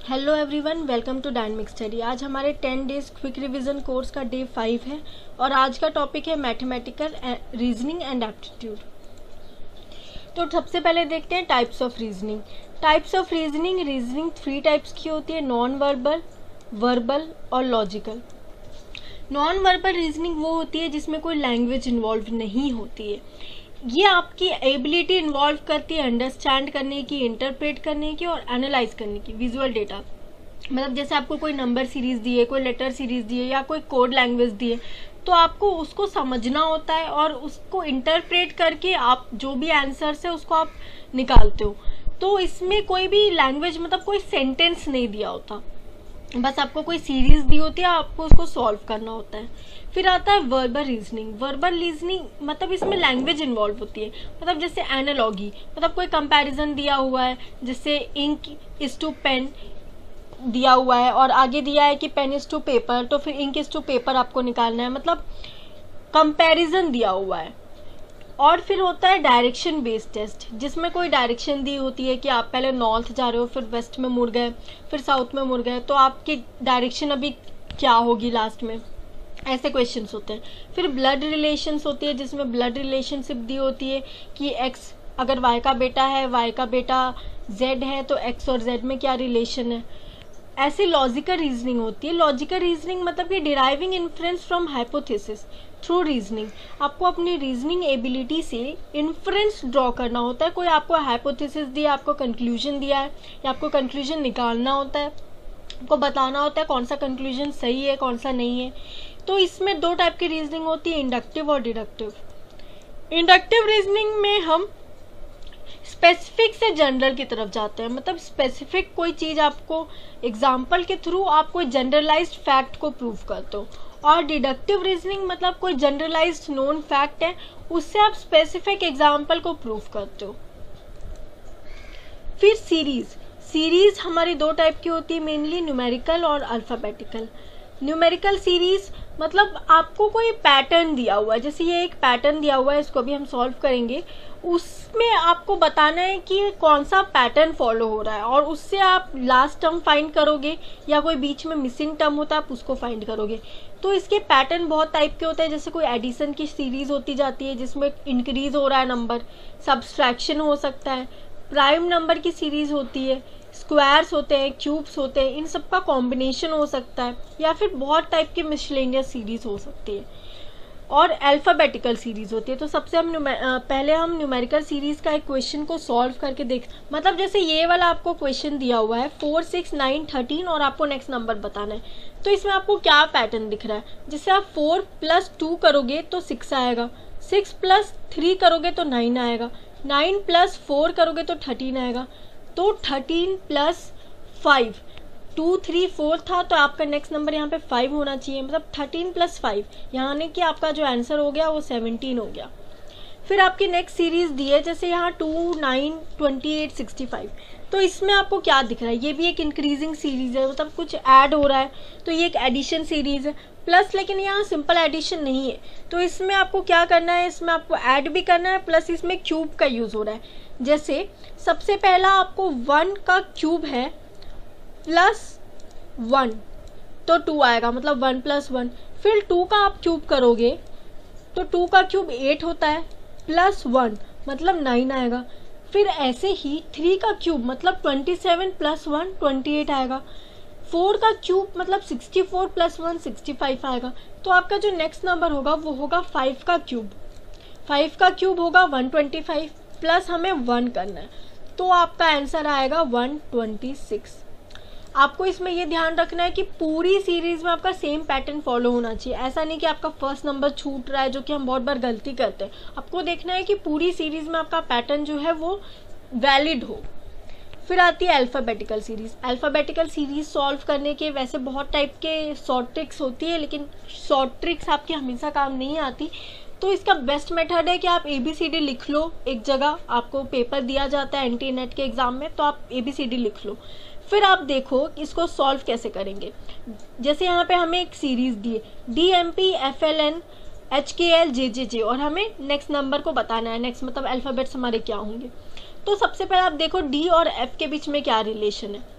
Hello everyone, welcome to dynamic study. आज हमारे 10 days quick revision course का day 5 है और आज का टॉपिक है मैथमेटिकल रीजनिंग एंड एप्टीट्यूड। तो सबसे पहले देखते हैं types of reasoning. Types of reasoning 3 types की होती है, नॉन वर्बल, वर्बल और लॉजिकल। नॉन वर्बल रीजनिंग वो होती है जिसमें कोई लैंग्वेज इन्वॉल्व नहीं होती है। ये आपकी एबिलिटी इन्वॉल्व करती है अंडरस्टैंड करने की, इंटरप्रेट करने की और एनालाइज करने की विजुअल डेटा। मतलब जैसे आपको कोई नंबर सीरीज दी है, कोई लेटर सीरीज दी है या कोई कोड लैंग्वेज दी है, तो आपको उसको समझना होता है और उसको इंटरप्रेट करके आप जो भी आंसर्स है उसको आप निकालते हो। तो इसमें कोई भी लैंग्वेज मतलब कोई सेंटेंस नहीं दिया होता, बस आपको कोई सीरीज दी होती है, आपको उसको सॉल्व करना होता है। फिर आता है वर्बल रीजनिंग। वर्बल रीजनिंग मतलब इसमें लैंग्वेज इन्वॉल्व होती है। मतलब जैसे एनालॉगी, मतलब कोई कंपैरिजन दिया हुआ है, जैसे इंक इज टू पेन दिया हुआ है और आगे दिया है कि पेन इज टू पेपर, तो फिर इंक इज टू पेपर आपको निकालना है, मतलब कंपैरिजन दिया हुआ है। और फिर होता है डायरेक्शन बेस्ड टेस्ट, जिसमें कोई डायरेक्शन दी होती है कि आप पहले नॉर्थ जा रहे हो, फिर वेस्ट में मुड़ गए, फिर साउथ में मुड़ गए, तो आपकी डायरेक्शन अभी क्या होगी लास्ट में, ऐसे क्वेश्चंस होते हैं। फिर ब्लड रिलेशंस होती है, जिसमें ब्लड रिलेशनशिप दी होती है कि एक्स अगर वाई का बेटा है, वाई का बेटा जेड है, तो एक्स और जेड में क्या रिलेशन है। ऐसे लॉजिकल रीजनिंग होती है। लॉजिकल रीजनिंग मतलब कि deriving inference from hypothesis through reasoning. आपको अपनी रीजनिंग एबिलिटी से इन्फ्रेंस ड्रॉ करना होता है। कोई आपको हाइपोथेसिस दिया, आपको कंक्लूजन दिया है या आपको कंक्लूजन निकालना होता है, आपको बताना होता है कौन सा कंक्लूजन सही है कौन सा नहीं है। तो इसमें 2 टाइप की रीजनिंग होती है, इंडक्टिव और डिडक्टिव। इंडक्टिव रीजनिंग में हम स्पेसिफिक से जनरल की तरफ जाते हैं, मतलब स्पेसिफिक कोई चीज़ आपको एग्जाम्पल के थ्रू आप कोई जनरलाइज्ड फैक्ट को प्रूव करते हो। और डिडक्टिव रीजनिंग मतलब कोई जनरलाइज्ड नोन फैक्ट है, उससे आप स्पेसिफिक एग्जाम्पल को प्रूव करते हो। फिर सीरीज हमारी 2 टाइप की होती है मेनली, न्यूमेरिकल और अल्फाबेटिकल। न्यूमेरिकल सीरीज मतलब आपको कोई पैटर्न दिया हुआ है, जैसे ये एक पैटर्न दिया हुआ है, इसको भी हम सॉल्व करेंगे। उसमें आपको बताना है कि कौन सा पैटर्न फॉलो हो रहा है और उससे आप लास्ट टर्म फाइंड करोगे या कोई बीच में मिसिंग टर्म होता है आप उसको फाइंड करोगे। तो इसके पैटर्न बहुत टाइप के होते हैं, जैसे कोई एडिशन की सीरीज होती जाती है जिसमें इंक्रीज हो रहा है नंबर, सब्सट्रैक्शन हो सकता है, प्राइम नंबर की सीरीज होती है, स्क्वायर्स होते हैं, क्यूब्स होते हैं, इन सब का कॉम्बिनेशन हो सकता है, या फिर बहुत टाइप की मिसलेनियस सीरीज हो सकती है। और अल्फ़ाबेटिकल सीरीज होती है। तो सबसे पहले हम न्यूमेरिकल सीरीज का एक क्वेश्चन को सॉल्व करके देख, मतलब जैसे ये वाला आपको क्वेश्चन दिया हुआ है 4, 6, 9, 13 और आपको नेक्स्ट नंबर बताना है। तो इसमें आपको क्या पैटर्न दिख रहा है, जैसे आप 4 + 2 करोगे तो 6 आएगा, 6 + 3 करोगे तो 9 आएगा, 9 + 4 करोगे तो 13 आएगा, तो 13 + 5 2, 3, 4 था, तो आपका नेक्स्ट नंबर यहाँ पे 5 होना चाहिए, मतलब 13 + 5, यानी कि आपका जो आंसर हो गया वो 17 हो गया। फिर आपकी नेक्स्ट सीरीज दी है, जैसे यहाँ 2, 9, 28, 65, तो इसमें आपको क्या दिख रहा है, ये भी एक इंक्रीजिंग सीरीज है, मतलब कुछ ऐड हो रहा है, तो ये एक एडिशन सीरीज है प्लस, लेकिन यहाँ सिंपल एडिशन नहीं है, तो इसमें आपको क्या करना है, इसमें आपको ऐड भी करना है प्लस इसमें क्यूब का यूज हो रहा है। जैसे सबसे पहला आपको 1 का क्यूब है +1, तो 2 आएगा, मतलब 1 + 1। फिर 2 का आप क्यूब करोगे तो 2 का क्यूब 8 होता है, +1 मतलब 9 आएगा। फिर ऐसे ही 3 का क्यूब मतलब 27 + 1 28 आएगा। 4 का क्यूब मतलब 64 + 1 65 आएगा। तो आपका जो नेक्स्ट नंबर होगा वो होगा 5 का क्यूब। 5 का क्यूब होगा 125 प्लस हमें 1 करना है, तो आपका आंसर आएगा 126। आपको इसमें ये ध्यान रखना है कि पूरी सीरीज में आपका सेम पैटर्न फॉलो होना चाहिए। ऐसा नहीं कि आपका फर्स्ट नंबर छूट रहा है, जो कि हम बहुत बार गलती करते हैं। आपको देखना है कि पूरी सीरीज में आपका पैटर्न जो है वो वैलिड हो। फिर आती है alphabetical series. Alphabetical series solve करने के वैसे बहुत टाइप के शॉर्ट ट्रिक्स होती है, लेकिन शॉर्ट ट्रिक्स आपकी हमेशा काम नहीं आती। तो इसका बेस्ट मेथड है कि आप ABCD लिख लो एक जगह, आपको पेपर दिया जाता है NT नेट के एग्जाम में, तो आप ABCD लिख लो। फिर आप देखो इसको सॉल्व कैसे करेंगे। जैसे यहाँ पे हमें एक सीरीज दी है DMP FLN HKL JJJ और हमें नेक्स्ट नंबर को बताना है, नेक्स्ट मतलब अल्फ़ाबेट्स हमारे क्या होंगे। तो सबसे पहले आप देखो D और F के बीच में क्या रिलेशन है।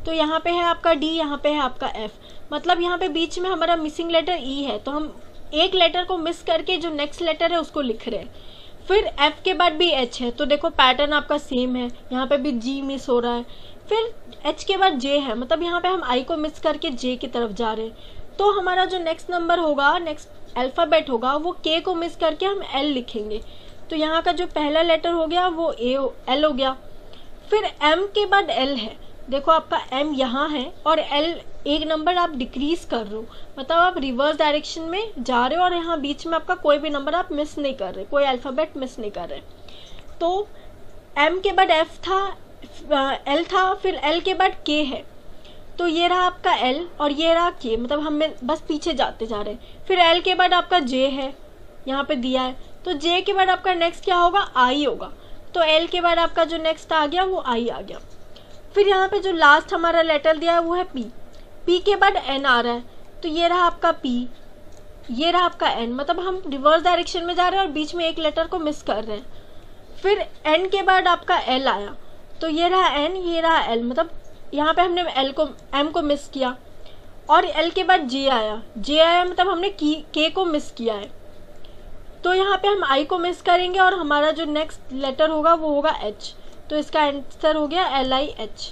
तो यहाँ पे है आपका डी, यहाँ पे है आपका एफ, मतलब यहाँ पे बीच में हमारा मिसिंग लेटर ई है, तो हम एक लेटर को मिस करके जो नेक्स्ट लेटर है उसको लिख रहे हैं। फिर एफ के बाद भी एच है, तो देखो पैटर्न आपका सेम है, यहाँ पे भी जी मिस हो रहा है। फिर एच के बाद जे है, मतलब यहाँ पे हम आई को मिस करके जे की तरफ जा रहे हैं। तो हमारा जो नेक्स्ट नंबर होगा, नेक्स्ट अल्फ़ाबेट होगा, वो के को मिस करके हम एल लिखेंगे। तो यहाँ का जो पहला लेटर हो गया वो एल हो गया। फिर एम के बाद एल है, देखो आपका एम यहाँ है और एल एक नंबर आप डिक्रीज कर रहे हो, मतलब आप रिवर्स डायरेक्शन में जा रहे हो और यहाँ बीच में आपका कोई भी नंबर आप मिस नहीं कर रहे, कोई अल्फ़ाबेट मिस नहीं कर रहे। तो एम के बाद एफ था, एल था, फिर एल के बाद के है, तो ये रहा आपका एल और ये रहा के, मतलब हमें बस पीछे जाते जा रहे हैं। फिर एल के बाद आपका जे है, यहाँ पे दिया है, तो जे के बाद आपका नेक्स्ट क्या होगा, आई होगा। तो एल के बाद आपका जो नेक्स्ट आ गया वो आई आ गया। फिर यहाँ पे जो लास्ट हमारा लेटर दिया है वो है पी, पी के बाद एन आ रहा है, तो ये रहा आपका पी, ये रहा आपका एन, मतलब हम रिवर्स डायरेक्शन में जा रहे हैं और बीच में एक लेटर को मिस कर रहे हैं। फिर एन के बाद आपका एल आया, तो ये रहा एन, ये रहा एल, मतलब यहाँ पे हमने एल को एम को मिस किया। और एल के बाद जे आया, जे आया मतलब हमने के को मिस किया है, तो यहाँ पे हम आई को मिस करेंगे और हमारा जो नेक्स्ट लेटर होगा वो होगा एच, तो इसका आंसर हो गया LIH।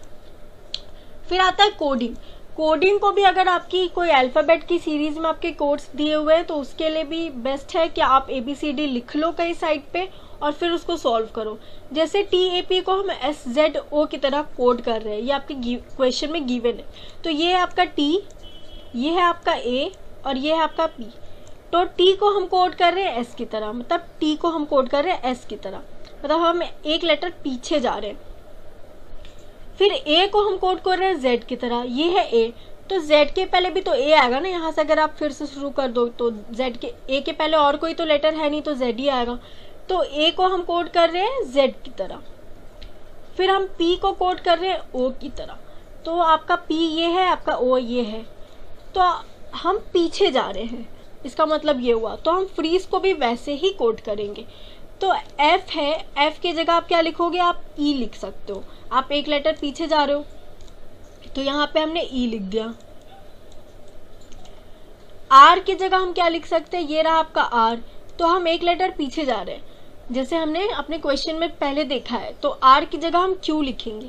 फिर आता है कोडिंग। कोडिंग को भी अगर आपकी कोई अल्फ़ाबेट की सीरीज में आपके कोड्स दिए हुए हैं तो उसके लिए भी बेस्ट है कि आप ABCD लिख लो कहीं साइड पे और फिर उसको सॉल्व करो। जैसे TAP को हम SZO की तरह कोड कर रहे हैं, ये आपके क्वेश्चन में गिवन है। तो ये है आपका T, ये है आपका A और ये है आपका P। तो T को हम कोड कर रहे हैं S की तरह, मतलब T को हम कोड कर रहे हैं S की तरह, मतलब हम एक लेटर पीछे जा रहे हैं। फिर A को हम कोड कर रहे हैं Z की तरह, ये है A, तो Z के पहले भी तो A आएगा ना, यहाँ से अगर आप फिर से शुरू कर दो तो Z के A के पहले और कोई तो लेटर है नहीं, तो Z ही आएगा। तो A को हम कोड कर रहे हैं Z की तरह। फिर हम P को कोड कर रहे हैं O की तरह, तो आपका P ये है, आपका O ये है, तो हम पीछे जा रहे हैं, इसका मतलब ये हुआ। तो हम फ्रीज को भी वैसे ही कोड करेंगे। तो F है, F की जगह आप क्या लिखोगे, आप E लिख सकते हो, आप एक लेटर पीछे जा रहे हो, तो यहाँ पे हमने E लिख दिया। R की जगह हम क्या लिख सकते हैं, ये रहा आपका R, तो हम एक लेटर पीछे जा रहे हैं, जैसे हमने अपने क्वेश्चन में पहले देखा है, तो R की जगह हम Q लिखेंगे।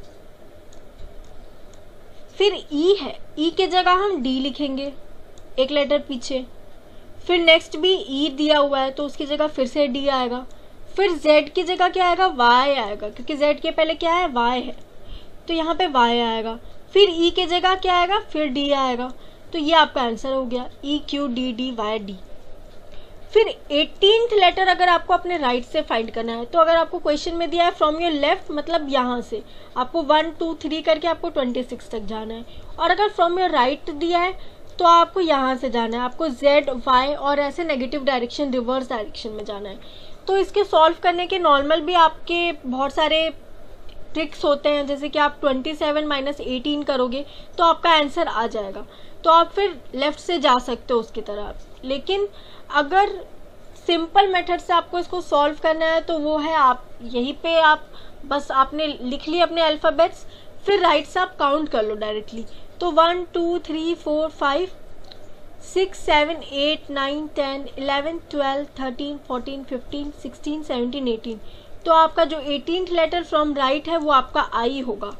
फिर E है, E की जगह हम D लिखेंगे, एक लेटर पीछे। फिर नेक्स्ट भी E दिया हुआ है, तो उसकी जगह फिर से D आएगा। फिर Z की जगह क्या आएगा, Y आएगा, क्योंकि Z के पहले क्या है, Y है, तो यहाँ पे Y आएगा। फिर E की जगह क्या आएगा, फिर D आएगा, तो ये आपका आंसर हो गया EQDDYD। फिर 18th लेटर अगर आपको अपने राइट से फाइंड करना है, तो अगर आपको क्वेश्चन में दिया है फ्रॉम योर लेफ्ट, मतलब यहाँ से आपको 1 2 3 करके आपको 26 तक जाना है, और अगर फ्रॉम योर राइट दिया है तो आपको यहाँ से जाना है, आपको Z Y और ऐसे नेगेटिव डायरेक्शन, रिवर्स डायरेक्शन में जाना है। तो इसके सॉल्व करने के नॉर्मल भी आपके बहुत सारे ट्रिक्स होते हैं, जैसे कि आप 27 - 18 करोगे तो आपका आंसर आ जाएगा, तो आप फिर लेफ्ट से जा सकते हो उसकी तरह। लेकिन अगर सिंपल मेथड से आपको इसको सॉल्व करना है तो वो है, आप यहीं पे आप बस आपने लिख लिए अपने अल्फ़ाबेट्स, फिर राइट से आप काउंट कर लो डायरेक्टली। तो 1 2 3 4 5 6 7 8 9 10 11 12 13 14 15 16 17 18, तो आपका जो 18th लेटर फ्रॉम राइट है वो आपका आई होगा।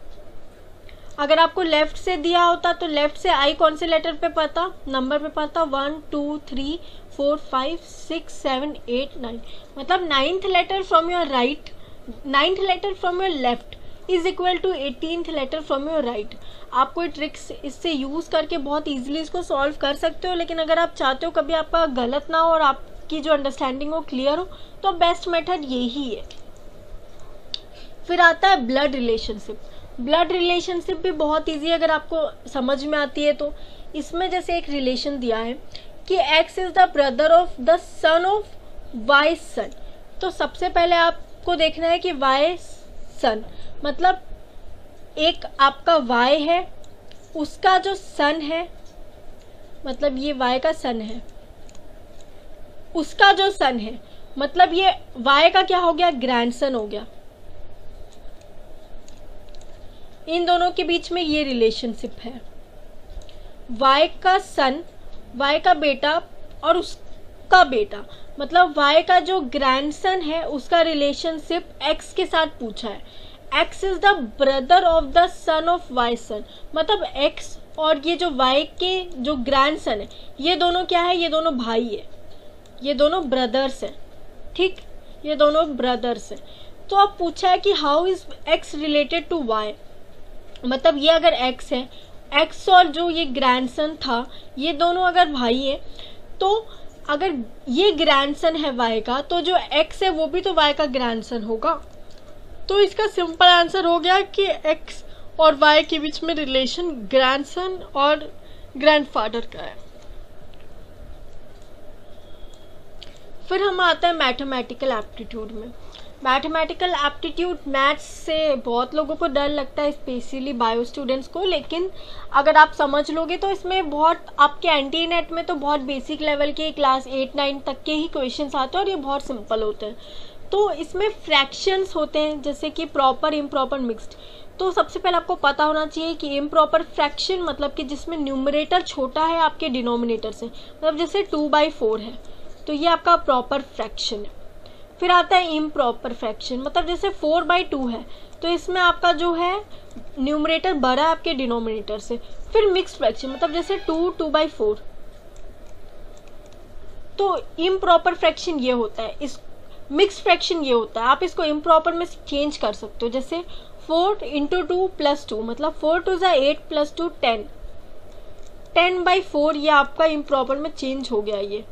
अगर आपको लेफ्ट से दिया होता तो लेफ्ट से आई कौन से लेटर पे पता, नंबर पे पता, 1 2 3 4 5 6 7 8 9, मतलब 9th letter from your right, 9th letter from your left is equal to 18th letter from your right. आप कोई ट्रिक्स इससे यूज़ करके बहुत ईजिली इसको सॉल्व कर सकते हो, लेकिन अगर आप चाहते हो कभी आपका गलत ना हो और आपकी जो अंडरस्टैंडिंग हो क्लियर हो, तो बेस्ट मेथड यही है। फिर आता है ब्लड रिलेशनशिप। ब्लड रिलेशनशिप भी बहुत ईजी है अगर आपको समझ में आती है तो। इसमें जैसे एक रिलेशन दिया है कि X is the brother of the son of Y son, तो सबसे पहले आपको देखना है कि Y सन मतलब एक आपका Y है, उसका जो सन है, मतलब ये Y का सन है, उसका जो सन है, मतलब ये Y का क्या हो गया, ग्रैंडसन हो गया। इन दोनों के बीच में ये रिलेशनशिप है। y का सन, y का बेटा और उसका बेटा, मतलब y का जो ग्रैंडसन है उसका रिलेशनशिप x के साथ पूछा है। x is the brother of the son of y son, मतलब x और ये जो y के जो ग्रैंडसन है ये दोनों क्या है, ये दोनों भाई है, ये दोनों ब्रदर्स हैं, ठीक, ये दोनों ब्रदर्स हैं। तो अब पूछा है कि how is x related to y, मतलब ये अगर x है, x और जो ये ग्रैंडसन था ये दोनों अगर भाई है, तो अगर ये ग्रैंडसन है y का तो जो x है वो भी तो y का ग्रैंडसन होगा। तो इसका सिंपल आंसर हो गया कि x और y के बीच में रिलेशन ग्रैंडसन और ग्रैंडफादर का है। फिर हम आता है मैथमेटिकल एप्टीट्यूड में। मैथमेटिकल एप्टीट्यूड मैथ्स से बहुत लोगों को डर लगता है, स्पेशली बायो स्टूडेंट्स को, लेकिन अगर आप समझ लोगे तो इसमें बहुत आपके एंटी नेट में तो बहुत बेसिक लेवल के क्लास 8-9 तक के ही क्वेश्चंस आते हैं और ये बहुत सिंपल होते हैं। तो इसमें फ्रैक्शंस होते हैं जैसे कि प्रॉपर, इम्प्रॉपर, मिक्स्ड। तो सबसे पहले आपको पता होना चाहिए कि इम्प्रॉपर फ्रैक्शन मतलब कि जिसमें न्यूमरेटर छोटा है आपके डिनोमिनेटर से, मतलब जैसे 2/4 है तो ये आपका प्रॉपर फ्रैक्शन है। फिर आता है इम्प्रॉपर फ्रैक्शन, मतलब जैसे 4/2 है तो इसमें आपका जो है न्यूमरेटर बड़ा है आपके डिनोमिनेटर से। फिर मिक्स्ड फ्रैक्शन, मतलब जैसे 2/4। तो इम्प्रॉपर फ्रैक्शन ये होता है, इस मिक्स्ड फ्रैक्शन ये होता है। आप इसको इम्प्रॉपर में चेंज कर सकते हो, जैसे 4 × 2 + 2, मतलब 4 2 = 8 + 2 10, 10/4 ये आपका इम्प्रॉपर में चेंज हो गया ये।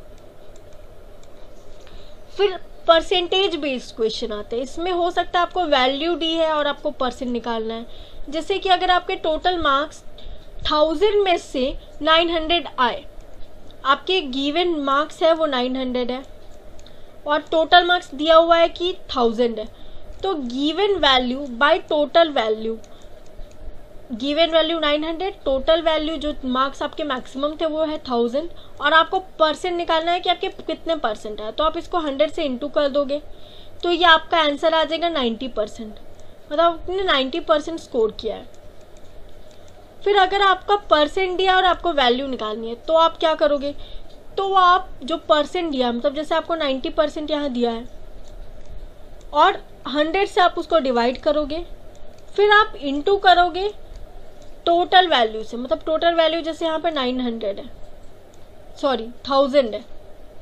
फिर परसेंटेज बेस्ड क्वेश्चन आते हैं, इसमें हो सकता है आपको वैल्यू दी है और आपको परसेंट निकालना है। जैसे कि अगर आपके टोटल मार्क्स 1000 में से 900 आए, आपके गिवन मार्क्स है वो 900 है और टोटल मार्क्स दिया हुआ है कि 1000 है, तो given value by total value, given value 900, total value जो मार्क्स आपके मैक्सिमम थे वो है 1000 और आपको परसेंट निकालना है कि आपके कितने परसेंट है। तो आप इसको 100 से इंटू कर दोगे तो ये आपका आंसर आ जाएगा 90%, मतलब आपने 90% स्कोर किया है। फिर अगर आपका परसेंट दिया और आपको वैल्यू निकालनी है तो आप क्या करोगे, तो आप जो परसेंट दिया, मतलब जैसे आपको 90% यहाँ दिया है और 100 से आप उसको डिवाइड करोगे, फिर आप इंटू करोगे टोटल वैल्यू से, मतलब टोटल वैल्यू जैसे यहाँ पे 900 है, सॉरी 1000 है,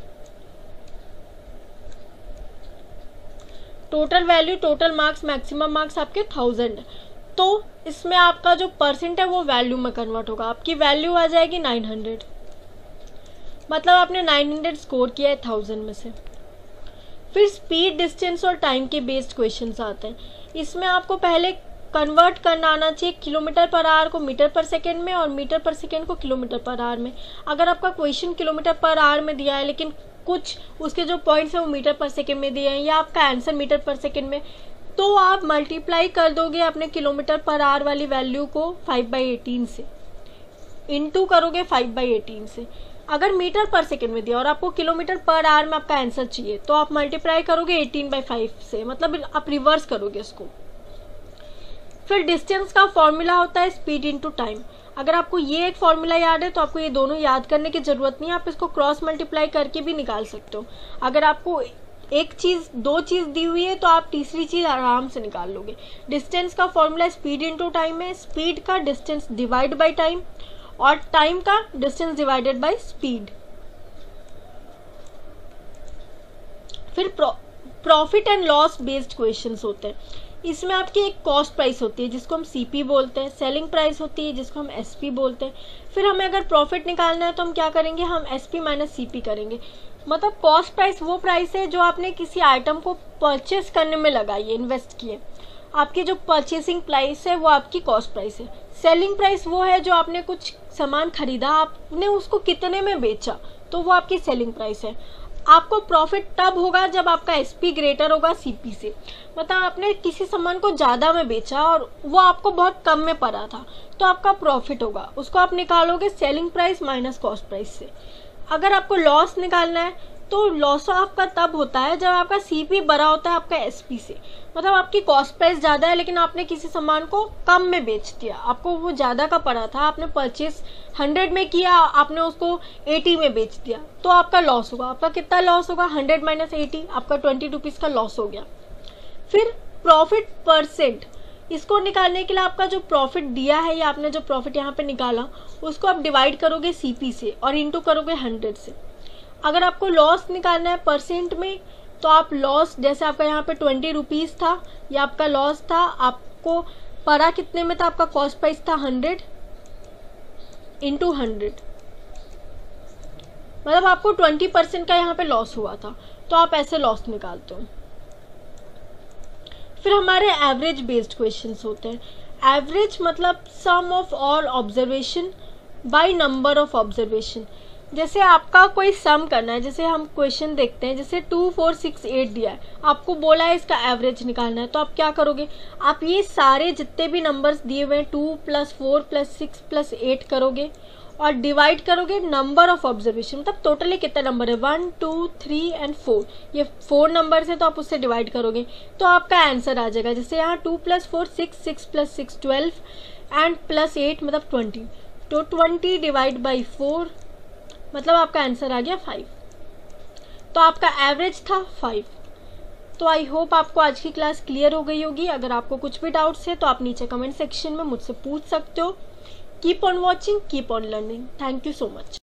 total value, total marks, maximum marks आपके 1000 है, तो इसमें आपका जो परसेंट है वो वैल्यू में कन्वर्ट होगा, आपकी वैल्यू आ जाएगी 900, मतलब आपने 900 स्कोर किया है 1000 में से। फिर स्पीड, डिस्टेंस और टाइम के बेस्ड क्वेश्चंस आते हैं, इसमें आपको पहले कन्वर्ट करना आना चाहिए km/h को मीटर/सेकेंड में और मीटर/सेकेंड को km/h में। अगर आपका क्वेश्चन km/h में दिया है लेकिन कुछ उसके जो पॉइंट्स हैं वो मीटर/सेकेंड में दिए हैं या आपका आंसर मीटर/सेकेंड में, तो आप मल्टीप्लाई कर दोगे अपने km/h वाली वैल्यू को 5/18 से, इंटू करोगे 5/18 से। अगर मीटर/सेकेंड में दिया और आपको km/h में आपका आंसर चाहिए तो आप मल्टीप्लाई करोगे 18/5 से, मतलब आप रिवर्स करोगे इसको। फिर डिस्टेंस का फॉर्मूला होता है स्पीड इनटू टाइम। अगर आपको ये एक फॉर्मूला याद है तो आपको ये दोनों याद करने की जरूरत नहीं है, आप इसको क्रॉस मल्टीप्लाई करके भी निकाल सकते हो। अगर आपको एक चीज, दो चीज दी हुई है तो आप तीसरी चीज आराम से निकाल लोगे। डिस्टेंस का फॉर्मूला स्पीड इनटू टाइम है, स्पीड का डिस्टेंस डिवाइड बाय टाइम और टाइम का डिस्टेंस डिवाइडेड बाय स्पीड। फिर profit and loss based questions होते हैं, इसमें आपकी एक कॉस्ट प्राइस होती है जिसको हम सीपी बोलते हैं, सेलिंग प्राइस होती है जिसको हम एसपी बोलते हैं। फिर हमें अगर प्रॉफिट निकालना है तो हम क्या करेंगे, हम एसपी माइनस सीपी करेंगे। मतलब कॉस्ट प्राइस वो प्राइस है जो आपने किसी आइटम को परचेस करने में लगाई है, इन्वेस्ट किए, आपकी जो परचेसिंग प्राइस है वो आपकी कॉस्ट प्राइस है। सेलिंग प्राइस वो है जो आपने कुछ सामान खरीदा, आपने उसको कितने में बेचा, तो वो आपकी सेलिंग प्राइस है। आपको प्रॉफिट तब होगा जब आपका एसपी ग्रेटर होगा सीपी से, मतलब आपने किसी सामान को ज़्यादा में बेचा और वो आपको बहुत कम में पड़ा था तो आपका प्रॉफिट होगा, उसको आप निकालोगे selling price minus cost price से। अगर आपको लॉस निकालना है तो लॉस आपका तब होता है जब आपका सीपी बड़ा होता है आपका एसपी से, मतलब आपकी कॉस्ट प्राइस ज़्यादा है लेकिन आपने किसी सामान को कम में बेच दिया, आपको वो ज़्यादा का पड़ा था, आपने परचेस 100 में किया, आपने उसको 80 में बेच दिया, तो आपका लॉस होगा। आपका कितना लॉस होगा? 100 माइनस 80, आपका 20 रुपीज़ का लॉस हो गया। फिर प्रॉफिट परसेंट, इसको निकालने के लिए आपका जो प्रॉफिट दिया है या आपने जो प्रॉफिट यहाँ पे निकाला उसको आप डिवाइड करोगे सीपी से और इंटू करोगे 100 से। अगर आपको लॉस निकालना है परसेंट में तो आप लॉस, जैसे आपका यहाँ पे 20 रुपीज़ था, या आपका लॉस था, आपको पड़ा कितने में था? आपका कॉस्ट प्राइस था 100 इंटू 100, मतलब आपको 20% का यहाँ पे लॉस हुआ था, तो आप ऐसे लॉस निकालते हो। फिर हमारे एवरेज बेस्ड क्वेश्चंस होते हैं। एवरेज मतलब sum of all observation by number of observation. जैसे आपका कोई सम करना है, जैसे हम क्वेश्चन देखते हैं, जैसे 2, 4, 6, 8 दिया है, आपको बोला है इसका एवरेज निकालना है, तो आप क्या करोगे? आप ये सारे जितने भी नंबर्स दिए हुए हैं 2 + 4 + 6 + 8 करोगे और डिवाइड करोगे नंबर ऑफ ऑब्जर्वेशन, मतलब टोटली कितने नंबर है, 1, 2, 3 एंड 4, ये 4 नंबर्स है तो आप उससे डिवाइड करोगे तो आपका आंसर आ जाएगा। जैसे यहाँ 2 + 4 6, 6 + 6 12 एंड +8 मतलब 20, तो 20 डिवाइड बाई 4 मतलब आपका आंसर आ गया 5। तो आपका एवरेज था 5। तो आई होप आपको आज की क्लास क्लियर हो गई होगी। अगर आपको कुछ भी डाउट्स है तो आप नीचे कमेंट सेक्शन में मुझसे पूछ सकते हो। Keep on watching, keep on learning. Thank you so much.